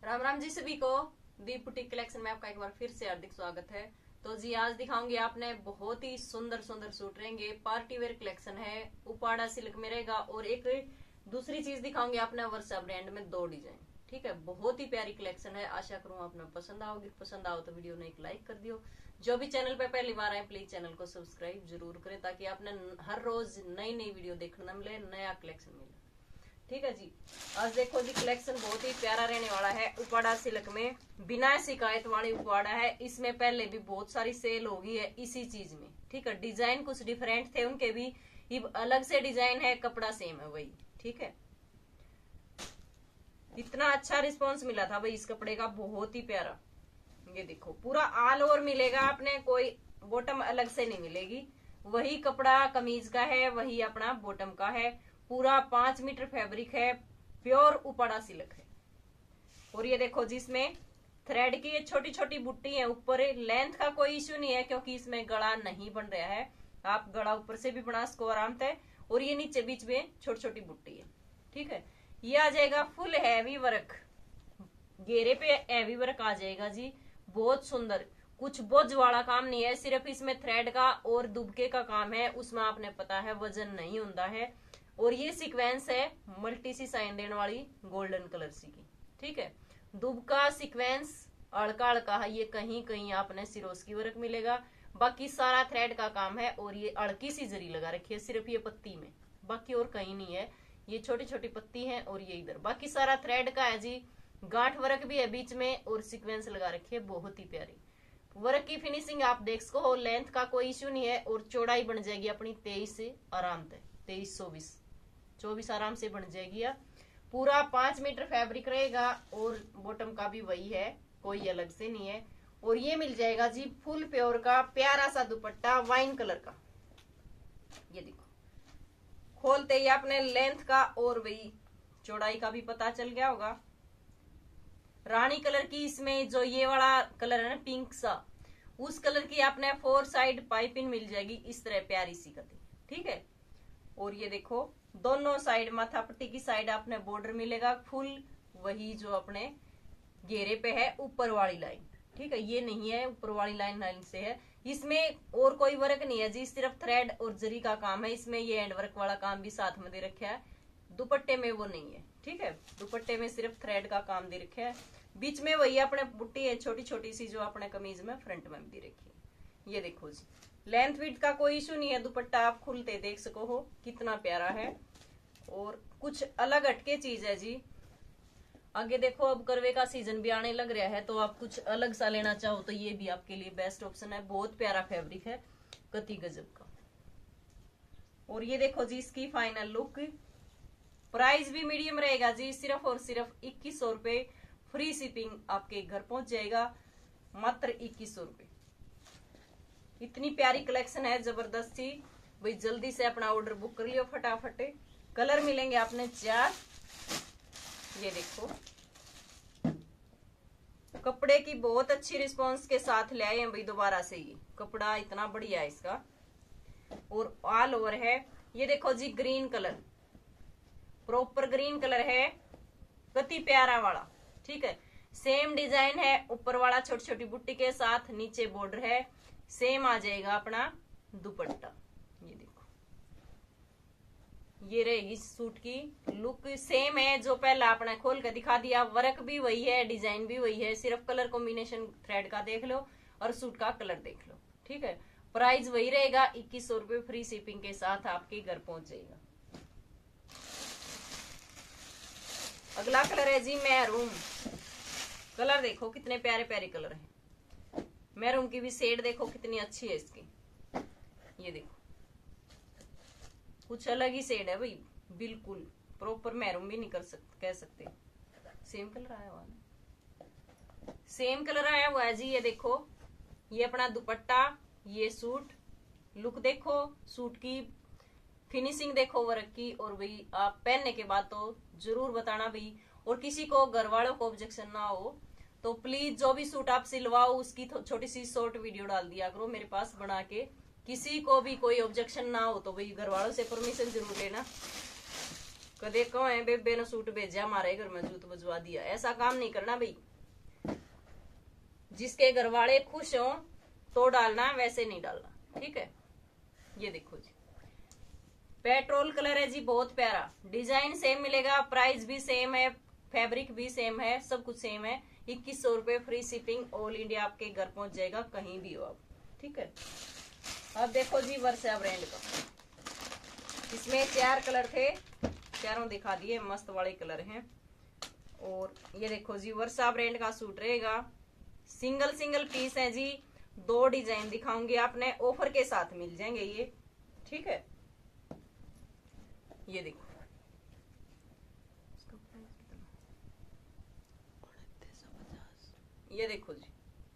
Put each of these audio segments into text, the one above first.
राम राम जी सभी को। दीप boutique collection में आपका एक बार फिर से हार्दिक स्वागत है। तो जी आज दिखाऊंगी आपने बहुत ही सुंदर सुंदर सूट रहेंगे। पार्टी वेयर कलेक्शन है, उपाड़ा सिल्क में रहेगा। और एक दूसरी चीज दिखाऊंगी आपने वर्षा ब्रांड में 2 डिजाइन। ठीक है, बहुत ही प्यारी कलेक्शन है। आशा करूँ आपने पसंद आओगी। पसंद आओ तो वीडियो ने एक लाइक कर दियो। जो भी चैनल पे पहली बार आए प्लीज चैनल को सब्सक्राइब जरूर करें, ताकि आपने हर रोज नई नई वीडियो देखने मिले, नया कलेक्शन मिले। ठीक है जी, आज देखो जी कलेक्शन बहुत ही प्यारा रहने वाला है। उपाड़ा सिल्क में बिना शिकायत वाली उपाड़ा है। इसमें पहले भी बहुत सारी सेल होगी है इसी चीज में। ठीक है, डिजाइन कुछ डिफरेंट थे उनके भी, ये अलग से डिजाइन है, कपड़ा सेम है वही। ठीक है, इतना अच्छा रिस्पांस मिला था भाई इस कपड़े का, बहुत ही प्यारा। ये देखो पूरा ऑल ओवर मिलेगा आपने, कोई बॉटम अलग से नहीं मिलेगी। वही कपड़ा कमीज का है, वही अपना बॉटम का है। पूरा 5 मीटर फैब्रिक है, प्योर उपाड़ा सिल्क है। और ये देखो जिसमें थ्रेड की ये छोटी छोटी बुट्टी है ऊपर। लेंथ का कोई इश्यू नहीं है क्योंकि इसमें गला नहीं बन रहा है। आप गला ऊपर से भी बना सको आराम से। और ये नीचे बीच में छोटी छोटी बुट्टी है। ठीक है, ये आ जाएगा फुल हैवी वर्क, घेरे पे हैवी वर्क आ जाएगा जी। बहुत सुंदर, कुछ बोझ वाला काम नहीं है, सिर्फ इसमें थ्रेड का और दुबके का काम है। उसमें आपने पता है वजन नहीं होता है। और ये सीक्वेंस है मल्टी सी साइन देने वाली गोल्डन कलर सी की। ठीक है, दुब का सीक्वेंस अड़का अड़का है, ये कहीं कहीं आपने सिरोस की वर्क मिलेगा। बाकी सारा थ्रेड का काम है। और ये अड़की सी जरी लगा रखी है सिर्फ ये पत्ती में, बाकी और कहीं नहीं है। ये छोटी छोटी पत्ती है और ये इधर, बाकी सारा थ्रेड का है जी। गांठ वर्क भी है बीच में और सीक्वेंस लगा रखी है, बहुत ही प्यारी। वर्क की फिनिशिंग आप देख सको हो, लेंथ का कोई इश्यू नहीं है। और चौड़ाई बन जाएगी अपनी 23 से आराम से, 23-24 आराम से बन जाएगी। पूरा 5 मीटर फैब्रिक रहेगा और बॉटम का भी वही है, कोई अलग से नहीं है। और ये मिल जाएगा जी फुल प्योर का प्यारा सा दुपट्टा वाइन कलर का। ये देखो खोलते ही आपने लेंथ का और वही चौड़ाई का भी पता चल गया होगा। रानी कलर की इसमें जो ये वाला कलर है ना पिंक सा, उस कलर की आपने 4 साइड पाइपिंग मिल जाएगी इस तरह प्यारी सी कटी। ठीक है, और ये देखो दोनों साइड माथा पट्टी की साइड आपने बॉर्डर मिलेगा फुल, वही जो अपने घेरे पे है ऊपर वाली लाइन। ठीक है, ये नहीं है ऊपर वाली लाइन से है। इसमें और कोई वर्क नहीं है जी, सिर्फ थ्रेड और जरी का काम है। इसमें ये हैंड वर्क वाला काम भी साथ में दे रखा है, दुपट्टे में वो नहीं है। ठीक है, दुपट्टे में सिर्फ थ्रेड का काम दे रखा है। बीच में वही अपने बुट्टी है छोटी छोटी सी जो अपने कमीज में फ्रंट में भी दे रखी है। ये देखो जी, लेंथ विड्थ का कोई इशू नहीं है। दुपट्टा आप खुलते देख सको हो कितना प्यारा है। और कुछ अलग हटके चीज है जी। आगे देखो अब करवे का सीजन भी आने लग रहा है, तो आप कुछ अलग सा लेना चाहो तो ये भी आपके लिए बेस्ट ऑप्शन है। बहुत प्यारा फैब्रिक है, कति गजब का। और ये देखो जी इसकी फाइनल लुक। प्राइस भी मीडियम रहेगा जी, सिर्फ और सिर्फ 2100 रुपए। फ्री शिपिंग आपके घर पहुंच जाएगा, मात्र 2100 रुपए। इतनी प्यारी कलेक्शन है जबरदस्त सी भाई, जल्दी से अपना ऑर्डर बुक कर लियो फटाफट। कलर मिलेंगे आपने 4। ये देखो कपड़े की बहुत अच्छी रिस्पांस के साथ ले आए हैं भाई दोबारा से। ये कपड़ा इतना बढ़िया है इसका और ऑल ओवर है। ये देखो जी green colour, proper green colour है, कति प्यारा वाला। ठीक है, सेम डिजाइन है, ऊपर वाला छोटी छोटी बुट्टी के साथ, नीचे बॉर्डर है। सेम आ जाएगा अपना दुपट्टा। ये देखो ये रहेगी सूट की लुक, सेम है जो पहला आपने खोल कर दिखा दिया। वर्क भी वही है, डिजाइन भी वही है, सिर्फ कलर कॉम्बिनेशन थ्रेड का देख लो और सूट का कलर देख लो। ठीक है, प्राइस वही रहेगा 2100 रुपए। फ्री शिपिंग के साथ आपके घर पहुंच जाएगा। अगला कलर है जी मैरून कलर। देखो कितने प्यारे प्यारे कलर हैं। मैरून की भी शेड देखो कितनी अच्छी है इसकी। ये देखो कुछ अलग ही शेड है भाई, बिल्कुल प्रॉपर मैरून भी नहीं कह सकते। सेम कलर आया हुआ है, सेम कलर आया हुआ है जी। ये देखो ये अपना दुपट्टा, ये सूट। लुक देखो, सूट की फिनिशिंग देखो वर्क की। और भाई आप पहनने के बाद तो जरूर बताना भाई। और किसी को घर वालों को ऑब्जेक्शन ना हो तो प्लीज जो भी सूट आप सिलवाओ उसकी छोटी सी शॉर्ट वीडियो डाल दिया करो मेरे पास बना के। किसी को भी कोई ऑब्जेक्शन ना हो तो भाई घर वालों से परमिशन जरूर लेना। कदे कहो है बेबे ने सूट भेजा हमारे घर में जूत बजवा दिया, ऐसा काम नहीं करना भाई। जिसके घर वाले खुश हो तो डालना, वैसे नहीं डालना, ठीक है। ये देखो जी पेट्रोल कलर है जी, बहुत प्यारा। डिजाइन सेम मिलेगा, प्राइस भी सेम है, फैब्रिक भी सेम है, सब कुछ सेम है। 2100 रुपए, फ्री शिपिंग, ऑल इंडिया आपके घर पहुंच जाएगा, कहीं भी हो आप, ठीक है। अब देखो जी वर्षा ब्रांड का, इसमें 4 कलर थे, चारों दिखा दिए, मस्त वाले कलर हैं। और ये देखो जी वर्षा ब्रांड का सूट रहेगा, सिंगल सिंगल पीस है जी, 2 डिजाइन दिखाऊंगी, आपने ऑफर के साथ मिल जाएंगे ये, ठीक है। ये देखो ये देखो जी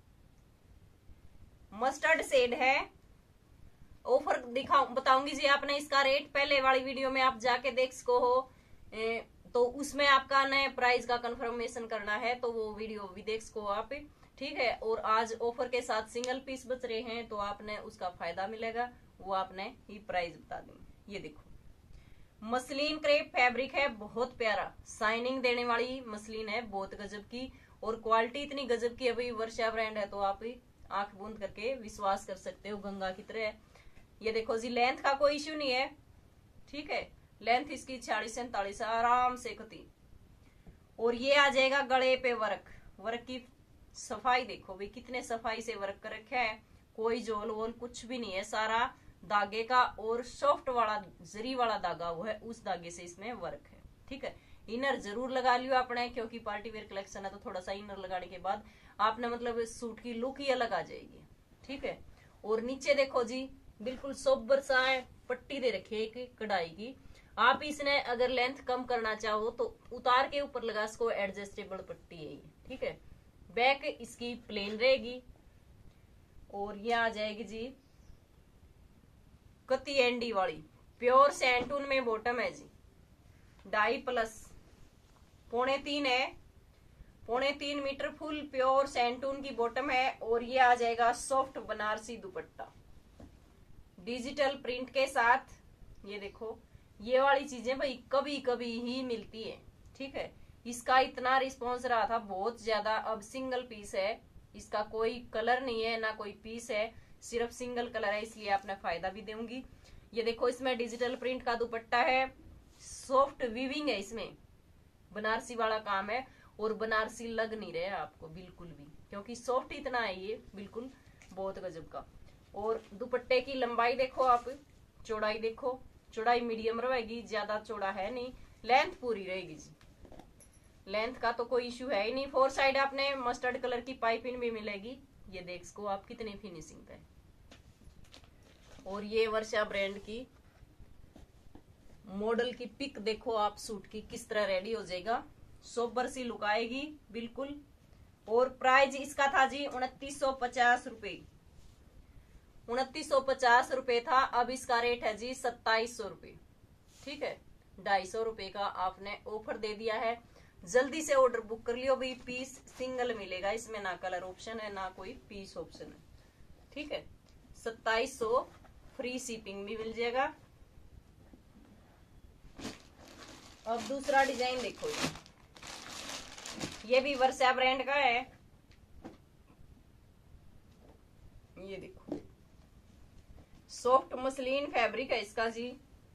मस्टर्ड शेड है, ऑफर बताऊंगी जी आपने इसका रेट, पहले वाली वीडियो में आप जाके देख सको हो, तो उसमें आपका नए प्राइस का कंफर्मेशन करना है तो वो वीडियो भी देख सको आप, ठीक है। और आज ऑफर के साथ सिंगल पीस बच रहे हैं तो आपने उसका फायदा मिलेगा, वो आपने ही प्राइस बता देंगे। ये देखो मसलिन क्रेप फैब्रिक है, बहुत प्यारा, शाइनिंग देने वाली मसलिन है, बहुत गजब की, और क्वालिटी इतनी गजब की। अभी वर्षा ब्रांड है तो आप आंख बंद करके विश्वास कर सकते हो, गंगा की तरह। ये देखो जी लेंथ का कोई इश्यू नहीं है, ठीक है, लेंथ इसकी 46-47 आराम से कती। और ये आ जाएगा गले पे वर्क, वर्क की सफाई देखो भाई, कितने सफाई से वर्क कर रखा है, कोई जोल वोल कुछ भी नहीं है, सारा धागे का और सॉफ्ट वाला जरी वाला धागा वो है, उस धागे से इसमें वर्क है, ठीक है। इनर जरूर लगा लियो आपने, क्योंकि पार्टी वेयर कलेक्शन है तो थोड़ा सा इनर लगाने के बाद आपने मतलब सूट की लुक ही अलग आ जाएगी, ठीक है। और नीचे देखो जी बिल्कुल सोबर सा है, पट्टी दे रखी है एक कढ़ाई की, आप इसने अगर लेंथ कम करना चाहो तो उतार के ऊपर लगा सको, एडजस्टेबल पट्टी है ये, ठीक है। बैक इसकी प्लेन रहेगी, और ये आ जाएगी जी कती एंडी वाली, प्योर सैंटून में बॉटम है जी, 2.5+ 3.25 है, 3.25 मीटर फुल प्योर सैंटून की बॉटम है। और ये आ जाएगा सॉफ्ट बनारसी दुपट्टा डिजिटल प्रिंट के साथ। ये देखो ये वाली चीजें भाई कभी कभी ही मिलती है, ठीक है। इसका इतना रिस्पॉन्स रहा था बहुत ज्यादा, अब सिंगल पीस है, इसका कोई कलर नहीं है ना कोई पीस है, सिर्फ सिंगल कलर है, इसलिए आपने फायदा भी दूंगी। ये देखो इसमें डिजिटल प्रिंट का दुपट्टा है, सॉफ्ट वीविंग है, इसमें बनारसी वाला काम है, और बनारसी लग नहीं रहा आपको बिल्कुल भी, क्योंकि सॉफ्ट इतना है ये, बिल्कुल बहुत गजब का। और दुपट्टे की लंबाई देखो आप, चौड़ाई देखो, चौड़ाई मीडियम रहेगी, ज्यादा चौड़ा है नहीं, लेंथ पूरी रहेगी जी, लेंथ का तो कोई इश्यू है ही नहीं। 4 साइड आपने मस्टर्ड कलर की पाइपिंग भी मिलेगी, ये देख सको आप कितनी फिनिशिंग पे। और ये वर्षा ब्रांड की मॉडल की पिक देखो आप, सूट की किस तरह रेडी हो जाएगा, सोबर सी लुक आएगी बिल्कुल। और प्राइस इसका था जी 2950 रुपए, 2950 रुपए था, अब इसका रेट है जी 2700 रुपए, ठीक है। 250 रुपए का आपने ऑफर दे दिया है, जल्दी से ऑर्डर बुक कर लियो भाई, पीस सिंगल मिलेगा इसमें, ना कलर ऑप्शन है ना कोई पीस ऑप्शन है, ठीक है। 2700, फ्री शिपिंग भी मिल जाएगा। अब दूसरा डिजाइन देखो, ये भी वर्षा ब्रांड का है, ये देखो सॉफ्ट मसलिन फैब्रिक है इसका जी,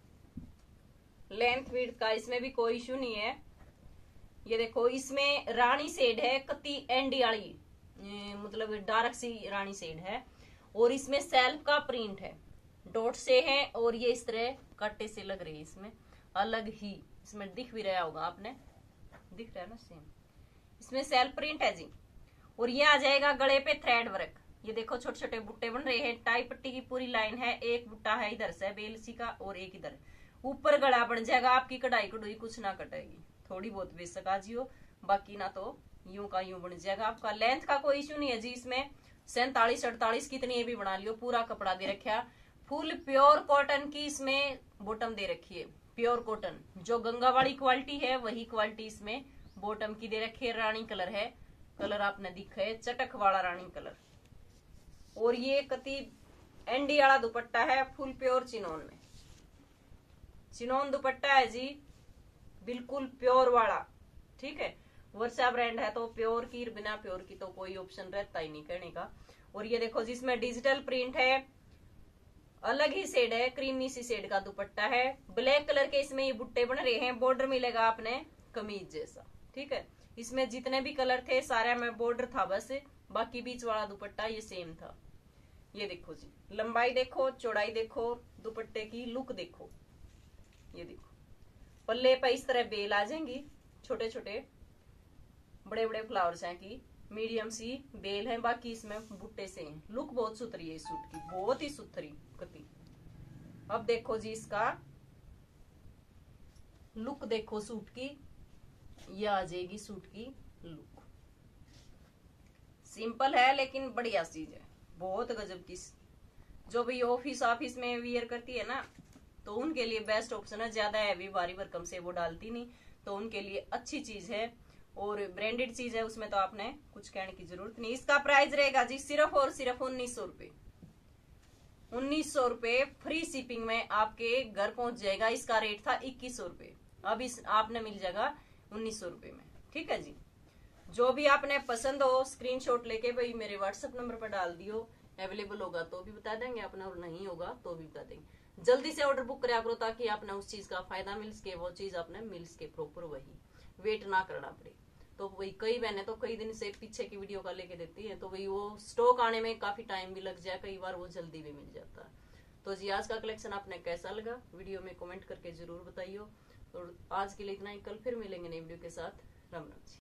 लेंथ विड्थ का इसमें भी कोई इश्यू नहीं है। ये देखो इसमें रानी शेड है, कती एंडी वाली, मतलब डार्क सी रानी शेड है, और इसमें सेल्फ का प्रिंट है, डॉट से है, और ये इस तरह कट्टे से लग रही है, इसमें अलग ही, इसमें दिख भी रहा होगा आपने, दिख रहा है ना सेम, इसमें सेल्फ प्रिंट है जी। और ये आ जाएगा गले पे थ्रेड वर्क, ये देखो छोटे छोटे बुट्टे बन रहे हैं, टाई पट्टी की पूरी लाइन है, एक बुट्टा है इधर से बेलसी का और एक इधर, ऊपर गला बन जाएगा, आपकी कढ़ाई कढ़ाई कुछ ना कटेगी, थोड़ी बहुत बेशक आ जियो, बाकी ना तो यूं का यूं बन जाएगा आपका। लेंथ का कोई इश्यू नहीं है जी, इसमें 47-48 कितनी भी बना लियो, पूरा कपड़ा दे रखा, फुल प्योर कॉटन की इसमें बॉटम दे रखी है, प्योर कॉटन, जो गंगा वाली क्वालिटी है वही क्वालिटी इसमें बॉटम की दे रखी है, रानी कलर है, कलर आपने दिखा है चटक वाला रानी कलर। और ये कति एंडी वाला दुपट्टा है, फुल प्योर चिनोन में, चिनोन दुपट्टा है जी, बिल्कुल प्योर वाला, ठीक है। वर्षा ब्रांड है तो प्योर की, बिना प्योर की तो कोई ऑप्शन रहता ही नहीं कहने का। और ये देखो जिसमें डिजिटल प्रिंट है, अलग ही शेड है, क्रीमी सी शेड का दुपट्टा है, ब्लैक कलर के इसमें ये बुट्टे बन रहे हैं, बॉर्डर मिलेगा आपने कमीज जैसा, ठीक है। इसमें जितने भी कलर थे सारे में बॉर्डर था बस, बाकी बीच वाला दुपट्टा ये सेम था। ये देखो जी, लंबाई देखो, चौड़ाई देखो, दुपट्टे की लुक देखो। ये देखो पल्ले पर इस तरह बेल आ जाएंगी, छोटे छोटे बड़े बड़े फ्लावर्स हैं की, मीडियम सी बेल है, बाकी इसमें बुट्टे से हैं। लुक बहुत सुथरी है इस सूट की, बहुत ही सुथरी कति। अब देखो जी इसका लुक देखो सूट की, ये आ जाएगी सूट की लुक। सिंपल है लेकिन बढ़िया चीज है, बहुत गजब की। जो भी ऑफिस में वियर करती है ना, तो उनके लिए बेस्ट ऑप्शन है। ज्यादा हैवी भारी भरकम से वो डालती नहीं, तो उनके लिए अच्छी चीज है और ब्रांडेड चीज है, उसमें तो आपने कुछ कहने की जरूरत नहीं। इसका प्राइस रहेगा जी सिर्फ और सिर्फ 1900 रुपए। 1900 रुपए फ्री शिपिंग में आपके घर पहुंच जाएगा। इसका रेट था 2100 रुपए, अब इस आपने मिल जाएगा 1900 रुपए में, ठीक है जी। जो भी आपने पसंद हो स्क्रीनशॉट लेके भाई मेरे व्हाट्सएप नंबर पर डाल दियो, अवेलेबल होगा तो भी बता देंगे अपना, और नहीं होगा तो भी बता देंगे। जल्दी से ऑर्डर बुक करा करो ताकि आपने उस चीज का फायदा मिल सके, वो चीज आपने मिल सके प्रॉपर, वही वेट ना करना पड़े। तो वही कई बहनें तो कई दिन से पीछे की वीडियो का लेके देती है, तो वही वो स्टॉक आने में काफी टाइम भी लग जाए, कई बार वो जल्दी भी मिल जाता है। तो जी आज का कलेक्शन आपने कैसा लगा वीडियो में कमेंट करके जरूर बताइए। और आज के लिए इतना ही, कल फिर मिलेंगे नई वीडियो के साथ। राम राम जी।